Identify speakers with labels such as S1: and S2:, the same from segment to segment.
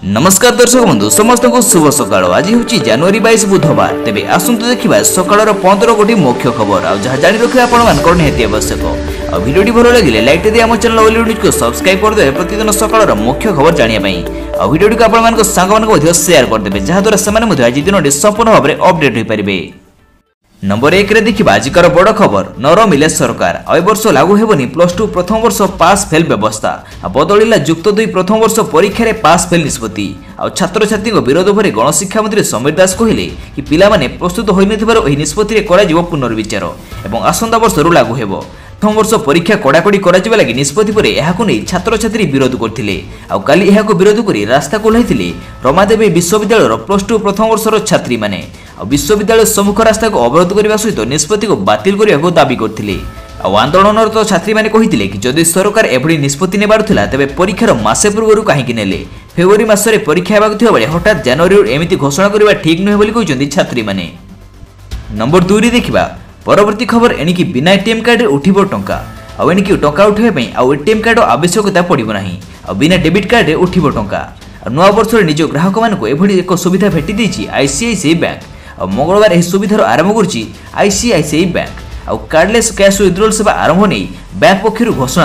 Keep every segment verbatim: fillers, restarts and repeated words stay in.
S1: नमस्कार दर्शक बंधु समस्त को शुभ सकाळ। आज हूँ जनवरी बाईस बुधवार। तेबे आसंतु देखिबा सकाळर पंद्रह गोटी मुख्य खबर आ जहा जानि रखिबा आपण मानकर निहाती आवश्यक। आ वीडियोटी भलो लागिले लाइक दे हम चैनल ओली न्यूज को सब्सक्राइब कर दे प्रतिदिन सकाळर मुख्य खबर जानिया पई। आ वीडियोटी को आपण मानक संग मानक मध्ये शेयर कर देबे जहा द्वारा समान मध्ये आज दिनटी संपूर्ण भाबरे अपडेट होई परिबे। नंबर एक रे देखिबा आजिकर बड़ खबर नर मिले सरकार आ वर्ष लागू हेबनी प्लस टू प्रथम वर्ष पास फेल व्यवस्था आ बदलिला युक्त दुई प्रथम वर्ष परीक्षा रे पास फेल निष्पत्ति आ छात्र छात्री विरोध भरे गणशिक्षा मंत्री समीर दास कहले कि पिला माने प्रस्तुत होई नथिबार एही निष्पत्ति रे करा जिवो पुनर्विचार एवं आसंता वर्ष रु लागू हेबो। प्रथम वर्ष परीक्षा कड़ाकड़ी करा जिबा लागि निष्पत्ति परे एहाकु नै छात्र छात्री विरोध करथिले आ काली एहाकु विरोध करी रास्ता कोल्हाइथिले रमादेवी विश्वविद्यालय प्लस टू प्रथम वर्षर छात्री माने विश्वविद्यालय सम्मुख रास्ता को अवरोध करने सहित निष्पत्ति को बातिल करने दाबी करते। आंदोलनरत छात्री मैंने कहते कि जदि सरकार एभली निष्पत्ति नेबार थिला तेबे परीक्षार मासे पूर्व कहीं नेले फेब्रुआरी मासरे परीक्षा हेबाक थिबा बेले हठात जनवरी एमिति घोषणा करबा ठीक नुहे बोली कहउछन्ती छात्री माने। नंबर दो रे देखिबा परवर्ती खबर एनिकी बिना एटीएम कार्ड रे उठिबो टंका आ एनिकी टंका उठाइबा पई आ एटीएम कार्ड आवश्यकता पड़िबो नाही आ बिना डेबिट कार्ड रे उठिबो टंका। नुआ वर्ष रे निज ग्राहक मानको एभली एक सुविधा भेटि देछि आईसीआईसीआई बैंक। मंगलवार यह सुविधार आरंभ करुच्ची आईसीआईसीआई बैंक आ कार्डलेस कैश विथड्रॉल सेवा आरंभ नहीं बैंक पक्षर घोषणा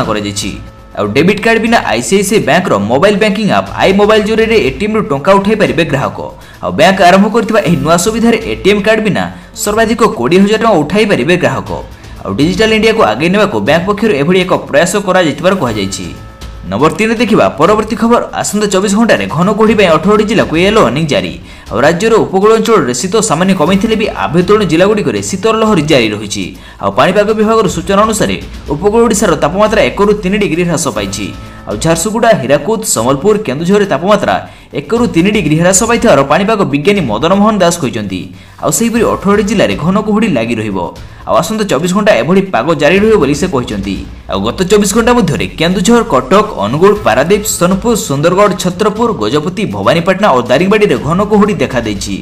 S1: कर डेबिट कार्ड बिना आईसीआईसीआई बैंक रो मोबाइल बैंकिंग आप आई मोबाइल जरिए एटीएम रु टंका उठाई पारे ग्राहक आ बैंक आरंभ करथिबा एही नुआ सुविधार एटीएम कार्ड बिना सर्वाधिक बीस हजार टका उठाई पारे ग्राहक आ डिजिटल इंडिया को आगे नेबा को बैंक पक्षर एभली एक प्रयास करा जैतिबार कहा जायछि। नंबर तीन देखिबा परवर्ती खबर आसंता चौबीस घंटा रे घन कुहुड़ी अठारह जिला को येलो वार्निंग जारी और राज्यर उपकूल अंचल शीत सामान्य कमी भी आभ्यंतरीण जिला गुड़िक शीतल लहरी जारी रही। पाणीपाग विभाग सूचना अनुसार उपकूल ओडिशार तापमात्रा एक रु तीन डिग्री ह्रास पाई। झारसुगुड़ा हिराकुद सम्बलपुर केन्दुझर तापमात्रा एक रु तीन डिग्री ह्रास पाई पाणीपाग विज्ञानी मदन मोहन दास कहते। आसपरी अठारह जिले में घन कुहुड़ी लगी रसंता चौबीस घंटा एभली पाग जारी रही। गत चौबीस घंटा मध्य केन्दुझर कटक अनुगुल पारादीप सोनपुर सुंदरगढ़ छत्रपुर गजपति भवानीपाटना और दारिंगबाड़ी में घन कुहुड़ी देखा देछि।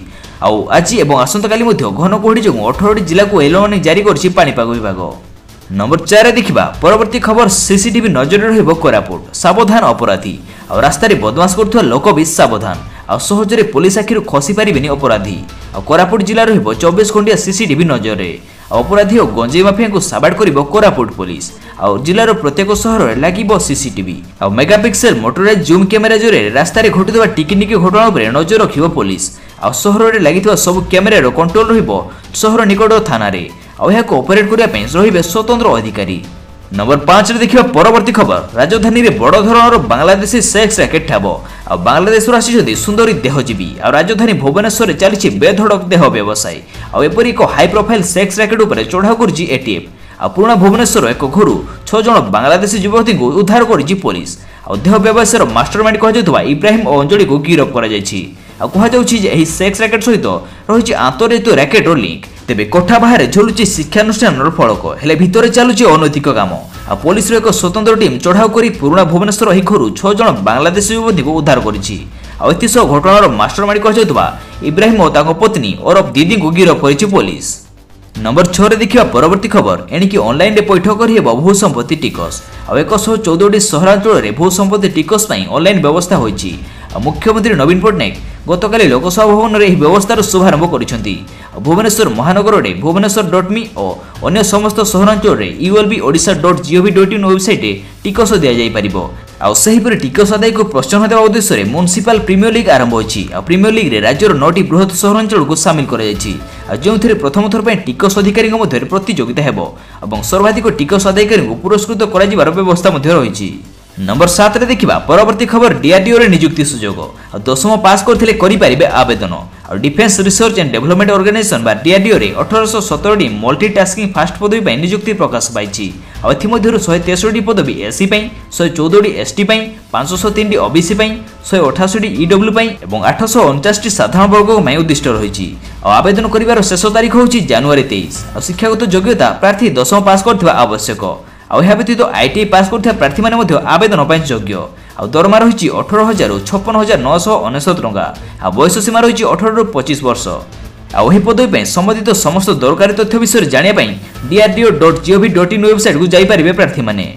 S1: आज एवं आसंता काली घन कुहुड़ी जो अठारह जिला को येलो वार्निंग जारी करछि पाणीपाग विभाग। नंबर चार देखिबा परवर्ती खबर सीसीटीवी नजर रहिबो कोरापुट सावधान अपराधी और रास्ता रे बदमाश करथुवा लोक भी सावधान आ सहजरे पुलिस आखिरु खसी पारिबेनी अपराधी। आ कोरापुट जिला रहिबो चौबीस घंटिया सीसीटीवी नजर रे अपराधी और गंजेई माफिया को साबाड़ करिबो कोरापुट पुलिस। आ जिलार प्रत्येक सहर रे लागिबो सीसीटीवी आ मेगापिक्सेल मोटराइज जूम कैमेरा जरे रास्ता रे घटुवा टिकिनिकी घटना उपरे नजर रखिबो पुलिस। आ सहर रे लागिथुवा सब कैमेरा रो कंट्रोल रहिबो सहर निकट थाना रे को ऑपरेट करने रही स्वतंत्र अधिकारी। नंबर पांच रे देखिबा परवर्ती खबर राजधानी रे बड़ धरणर बांग्लादेशी सेक्स रैकेट ठाब आ बांग्लादेश आसी सुंदरी देहजीवी आ राजधानी भुवनेश्वर रे चली बेधड़क देह व्यवसाय आ एपरी एक हाई प्रोफाइल सेक्स रैकेट उपर चढ़ाऊ करछि एटीएफ आ पुराना भुवनेश्वर एक घरू छह जन बांग्लादेशी युवती को उद्धार करछि पुलिस। आ देह व्यवसायर मास्टरमाइंड कहुवा इब्राहिम और अंजलि को गिरफ कर कहुछि सेक्स रैकेट सहित रही आंतर्जातीय रैकेट लिंक। तेबे कोठा बाहर झुलुची शिक्षानुष्ठान फलक हेले भितर चलुची अनैतिक काम आ पुलिस एक स्वतंत्र टीम चढ़ाऊ कर पुराना भुवनेश्वर एही घरू छह जन बांग्लादेशी युवती को उद्धार करिछि। आ एतिसह घटनार मास्टरमाइंड कहुवा इब्राहिम और ताको पत्नी और दीदी को गिरफ करिछि पुलिस। नंबर छह रे देखिबा परवर्ती खबर एणिकी ऑनलाइन रे पैठ करि हेबो भू संपत्ति टिकस आ एक सौ चौदह टी सहरांचल रे भू संपत्ति टिकस पई ऑनलाइन व्यवस्था होईछि। मुख्यमंत्री नवीन पट्टनायक गतकाली लोकसभा भवन में व्यवस्थार शुभारंभ करिसेंती। भुवनेश्वर महानगर में भुवनेश्वर डट मी और अन्य समस्त सहरांचल में ULB Odisha dot GOV dot in website टिकस दि जाई परिबो। आउ सेहीपरि टिकस आदाय को प्रोत्साहन देवा उद्देश्य म्युनिसिपल प्रीमियर लीग आरंभ होइछि। आ प्रीमियर लीग रे राज्यर नौटी बृहत सहरांचल को शामिल करा जाइछि जो प्रथम थर पर टिकस अधिकारी मध्य प्रतियोगिता हेबो एवं सर्वाधिक टिकस आदायकारी को पुरस्कृत करा जिबार व्यवस्था मध्य रहिछि। नंबर सात रे देखिबा परवर्ती खबर डीआरडीओ रे नियुक्ति सुजोग आ दशम पास करथिले करि पारिबे आवेदन और defence research and development organisation बा डीआरडीओ रे अठारह सौ सत्रह टी मल्टीटास्किंग फास्ट पदवी पई नियुक्ति प्रकाश पाइछि। आ एथि मध्यरु एक सौ तेसठ टी पदवी एससी पई एक सौ चौदह टी एसटी पई पाँच सौ तीन टी ओबीसी पई एक सौ अठासी टी ईडब्ल्यू पई एवं आठ सौ उनचास टी साधारण वर्ग पई उद्दिष्ट रहिछि। आ आवेदन करिवार शेष तारीख होछि जनवरी तेईस। आ शिक्षागत योग्यता प्रार्थी दशम पास करथिबा आवश्यक आ व्यतीत आईटीआई पास करथिबा प्रार्थी माने मध्य आवेदन पई योग्य। आ दरमा रही अठारह हजार छप्पन हजार नौश अनेशत टंका आ बयस सीमा रही अठारह रु पच्चीस वर्ष। आ पदवी संबंधित समस्त दरकारी तथ्य विषय जानिया DRDO dot GOV dot in website को जाई पारिबे प्रार्थी माने।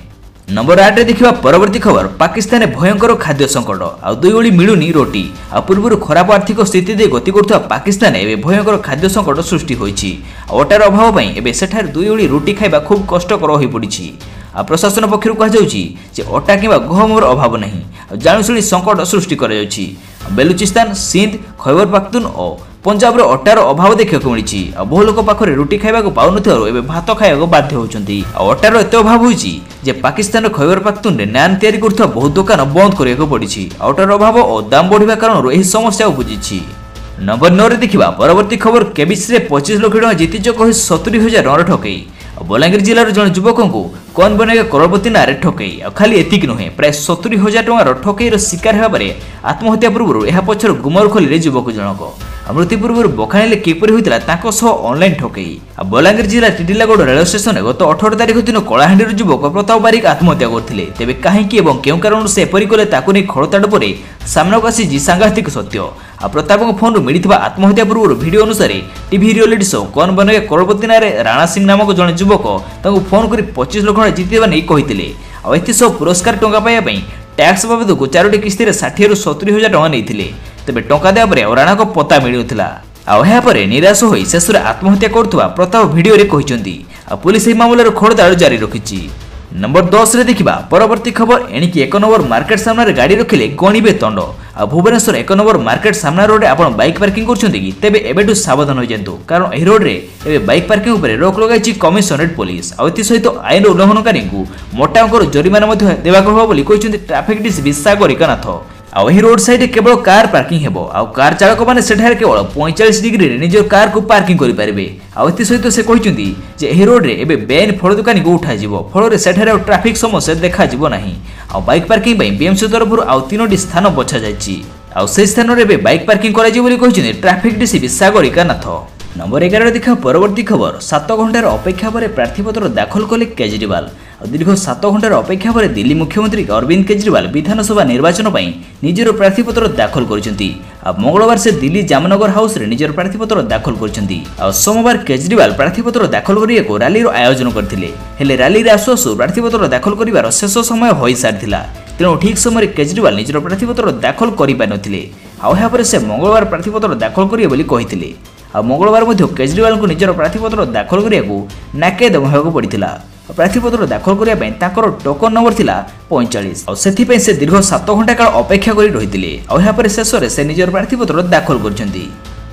S1: नंबर आठ देखा परवर्ती खबर पाकिस्तान में भयंकर खाद्य संकट आ दुई ओली मिलूनी रोटी आ पूर्व खराब आर्थिक स्थिति दे गति करुवा पाकिस्तान एवं भयंकर खाद्य संकट सृष्टि होइछि। अटार अभाव एवं सेठार दुई ओली रोटी खाइबा खूब कष्टकर हो पड़ी। आ प्रशासन पक्षर कहुचे अटा कि गहमर अभाव नहीं जाणुशुणी संकट सृष्टि कर बेलुचिस्तान सिंध खैबर पाख्तून और पंजाब अटार अभाव देखा मिली। बहु लोक पाखे रुटी खाइबा पाउन भात खाइबा बाध्य होती। अटार एत अभाव होइछि पाकिस्तान खैबर पाख्तून में नान तैयारी करुवा बहुत दुकान बंद करने पड़ी। अटार अभाव और दाम बढ़िया कारण यह समस्या बुझी। नंबर नौ देखा परवर्ती खबर केबिसी पच्चीस लाख टका जीतिच कही सतुरी हजार टकर ठकई। बलांगीर जिलार जन युवक को कौन बनेगा करोड़पति ना ठकई खाली एतिक नुहे प्राय सतुरी हजार टकर ठकईर शिकार होगा आत्महत्या पूर्व यह पक्षर गुमर खोलिले युवक जनक। मृत्यु पूर्व बखाणी किपर होता ऑनलाइन ठकई। बलांगीर जिला टिटिलागढ़ रेल स्टेशन गत अठारह तारिख दिन कलाहांडी युवक प्रताप बारिक आत्महत्या करते तेरे कहीं क्यों कारण से एपरी कले ताकू खड़ताड़ पर सामना को आसी सांघातिक सत्य। आ प्रताप फोन मिलता आत्महत्या पूर्व वीडियो अनुसार टीवी रियलिटी शो कौन बनेगा करोड़पति ना राणा सिंह नामक जन युवक फोन कर पच्चीस लाख टका जीतवा नहीं कहते। एसब पुरस्कार टंका पाइबापी टैक्स बाबद को चारोटी किस्ती षाठी रु सतुरी हजार टका नहीं तेज टंका देवा राणा को पता मिलूला। आपर निराश हो शेष आत्महत्या करुवा प्रताप भिडियो कहते। पुलिस मामलार खड़ताड़ जारी रखी। नंबर दस रे देखा परवर्ती खबर एणिकी एक नंबर मार्केट सामने गाड़ी रखिले गणिबे दंड। आ भुवनेश्वर एक नंबर मार्केट सामना रोड आप बाइक पार्किंग कर तेबे एबेठु सावधान हो जातु कारण यह रोड रे एबे बाइक पार्किंग उपर रोक लगाई कमिशनरेट पुलिस। सहित आईन उल्लंघनकारी मोटा अंकर जरिमाना देवाक होगा बोली ट्राफिक डीसीपी सागरिका नाथ। आही रोड साइड केवल कार पार्किंग हेबो आ कार चालक माने सेठार केवल पैंतालीस डिग्री रे निजर कार को पार्किंग करि परिबे। आ एति सहित से कहिसुंदी जे एही रोड रे एबे बेन फळ दुकानी को उठा जिवो फळ रे सेठार ट्रैफिक समस्या देखा जिवो नाही। आ बाइक पार्किंग पई बीएमसी तरफरु आ तीनोटी स्थान बछा जायछि। आ से स्थान रे एबे बाइक पार्किंग करा जिवो बोली कहिसुंदी traffic DCP Sagarika Nath. Number एगार देखा परवर्ती खबर सात घंटार अपेक्षा पर प्रार्थीपत्र दाखल कले केजरीवाल। दीर्घ सात घंटार अपेक्षा पर दिल्ली मुख्यमंत्री अरविंद केजरीवाल विधानसभा निर्वाचन पर निजर प्रार्थीपत्र दाखल करछंती। मंगलवार से दिल्ली जामनगर हाउस रे निजर प्रार्थीपत्र दाखल करछंती। सोमवार केजरीवाल प्रार्थीपत्र दाखल करिएको रैलीर आयोजन करथिले हेले रैली आसु आसु प्रार्थीपत्र दाखल करिवार शेष समय होई सारथिला तेणु ठीक समय केजरीवाल निजर प्रार्थीपत्र दाखल करि पानथिले। आउ से मंगलवार प्रार्थीपत्र दाखल करिवे बोली कहिथिले। आ मंगलवार मध्य केजरीवाल को निजर प्रार्थीपत्र दाखल करियाकू नाकेदम होगाकू पड़िथिला। प्रार्थीपत्र दाखल करने टोकन नंबर थिला पैंतालीस से से दीर्घ सात घंटा काल अपेक्षा कर रही शेष में से निजर प्रार्थीपत्र दाखल करछंती।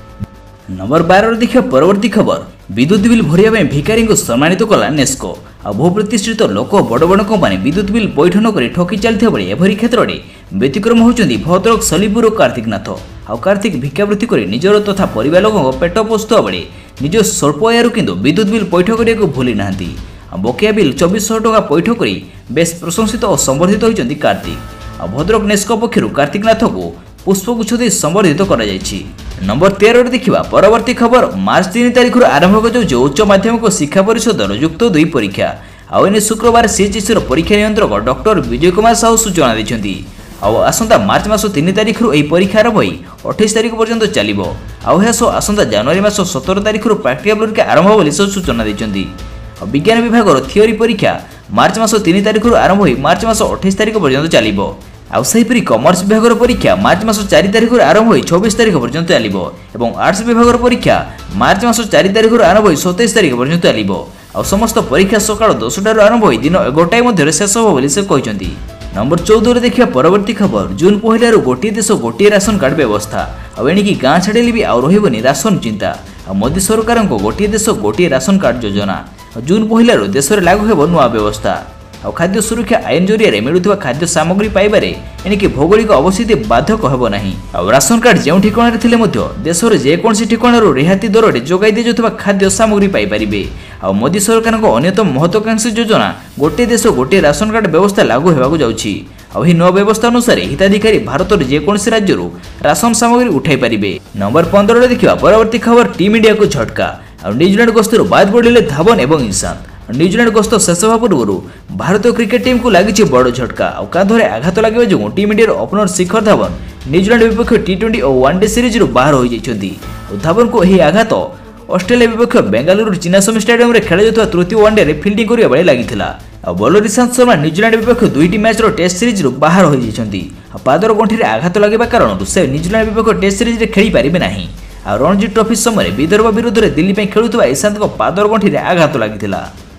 S1: नंबर बारह देखिए परवर्ती खबर विद्युत बिल भरिया भिखारी को सम्मानित कला नेस्को। बहुप्रतिष्ठित लोक बड़ बड़ कंपानी विद्युत बिल पैठ न कर ठकी चलता बेले एभरी क्षेत्र में व्यतिक्रम होती भद्रक सलीपुर कार्तिक नाथ। आ कार्तिक भिक्षावृत्ति कर निजर तथा परिवार लोक पेट पोषुवा बेले निज स्वल्प आयु किंतु विद्युत बिल पैठ करने को भूली ना। बकेया बिल चौबीस सौ टका पैठ कर बेस प्रशंसित और संबर्धित होती कार्तिक। भद्रक नेस्को पक्षर कार्तिक नाथ को पुष्पगुच्छ दे संबर्धित करा जायछि। नंबर तेरह देखा परवर्ती खबर मार्च तीन तारिख आरंभ हो उच्च माध्यमिक शिक्षा परिषद युक्त दुई परीक्षा। आने शुक्रवार सीएचएससी परीक्षा नियंत्रक डॉक्टर विजय कुमार साहू सूचना देछंती। आसंता मार्च मास तीन तारिख यह परीक्षा आरंभ हो अठाईस तारिख पर्यंत चलिबो। आसंता जनवरी मास सतर तारिख प्रैक्टिकल परीक्षा आरंभ होली सूचना देछंती। विज्ञान विभाग थियोरी परीक्षा मार्च मास तीन तारिख आरंभ हो मार्च मास अठाईस तारिख पर्यंत चलिबो। आउसहीपरि कमर्स विभाग परीक्षा मार्च मास चार तारिख आरंभ हो छब्बीस तारिख पर्यंत चलिबो एवं आर्ट्स विभाग परीक्षा मार्च मास चार तारिख आरंभ हो सत्ताईस तारिख पर्यंत चलिबो। आ समस्त परीक्षा सकाळ दस टार आरंभ हो दिन एगारटा मध्य शेष हो बोली से कहते। नंबर चौदह देखिए परवर्ती खबर जून पहलू गोटे देश गोटे राशन कार्ड व्यवस्था। आणिकी गाँ छाड़े भी आउ रही राशन चिंता। मोदी सरकार को गोटे देश गोटे राशन कार्ड योजना जून पहलू देश में लागू हो नुआ व्यवस्था। आ खाद्य सुरक्षा आईन जरिया मिलुवा खाद्य सामग्री पाइबारे एणिकी भौगोलिक अवस्थिति बाधक होब नाही। आ राशन कार्ड जो ठिकाना थिले मध्य देश में जेकोसी ठिकाणु रिहाती दर में जोगाई दी जाउथबा खाद्य सामग्री पाइपारिबे। आ मोदी सरकार को अन्यतम महत्वाकांक्षी योजना गोटे देश गोटे राशन कार्ड व्यवस्था लागू होगाकू जाउछि। आ नूआ व्यवस्था अनुसार हिताधिकारी भारत में जेकोसी राज्य राशन सामग्री उठाई पारिबे। नंबर पंद्रह देखा परवर्ती खबर टीम इंडिया को झटका। आ न्यूजीलैंड गस्तर बाद पड़े धावन और ईशांत। न्यूजीलैंड गस्त शेष होगा पूर्व भारतीय क्रिकेट टीम को लगी बड़ झटका। और कांधरे आघात लगे जो team India opener Shikhar Dhawan New Zealand विपक्ष टी ट्वेंटी और वनडे सीरीज बाहर हो जाती। धवन को यह आघात ऑस्ट्रेलिया विपक्ष बेंगालुरु चिन्नास्वामी स्टेडियम में खेल जाता तृतीय वनडे फील्डिंग करने बेले लगी। ଆଉ ବୋଲର ଇଶାନ୍ତ ଶର୍ମା ନ୍यूजीलैंड विपक्ष दुईटी मैचर टेस्ट सीरीज बाहर हो जाइछन्ती। पादर गंठी आघात लगे कारण से न्यूजीलैंड विपक्ष टेस्ट सीरीज खेली पारे नहीं। आ रणजी ट्रॉफी समय विदर्भ विरुद्ध दिल्ली खेलुवा ईशांत पादर गंठी आघात लगी।